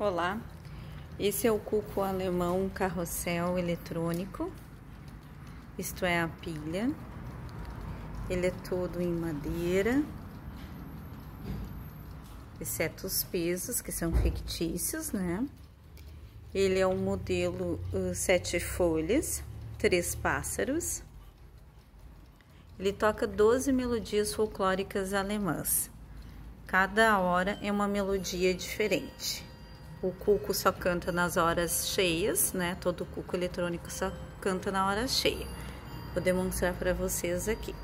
Olá, esse é o cuco alemão carrossel eletrônico, isto é a pilha. Ele é todo em madeira, exceto os pesos que são fictícios, né? Ele é um modelo 7 folhas, 3 pássaros. Ele toca 12 melodias folclóricas alemãs. Cada hora é uma melodia diferente. O cuco só canta nas horas cheias, né? Todo cuco eletrônico só canta na hora cheia. Vou demonstrar para vocês aqui.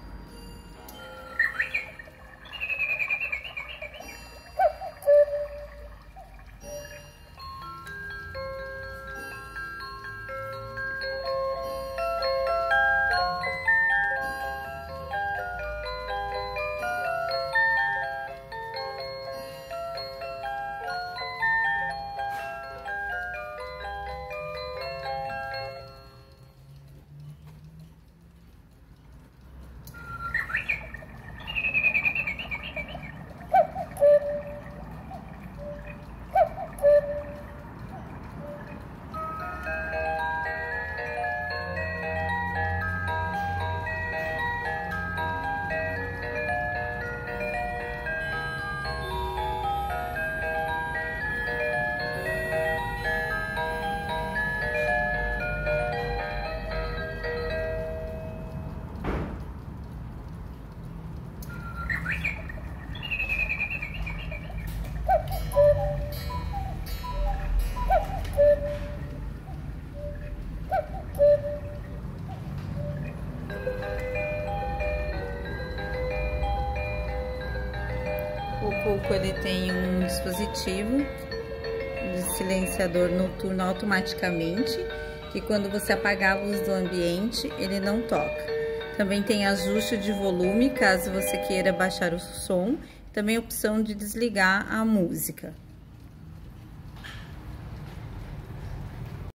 O cuco ele tem um dispositivo de silenciador noturno automaticamente, que quando você apagar a luz do ambiente, ele não toca. Também tem ajuste de volume, caso você queira baixar o som, também a opção de desligar a música.